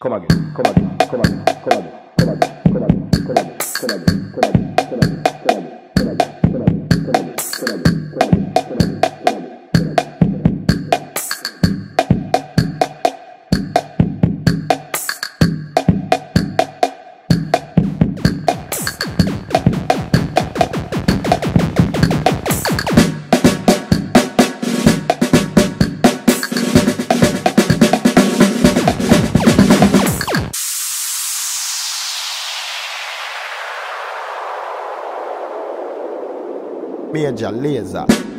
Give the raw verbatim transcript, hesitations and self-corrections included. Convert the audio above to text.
Come again, come again, come again, come again, come again, come again, come again, come again, come again, come again, come again, come again, come again, come again, come again, come again, come again, come again, come again. Major Laser.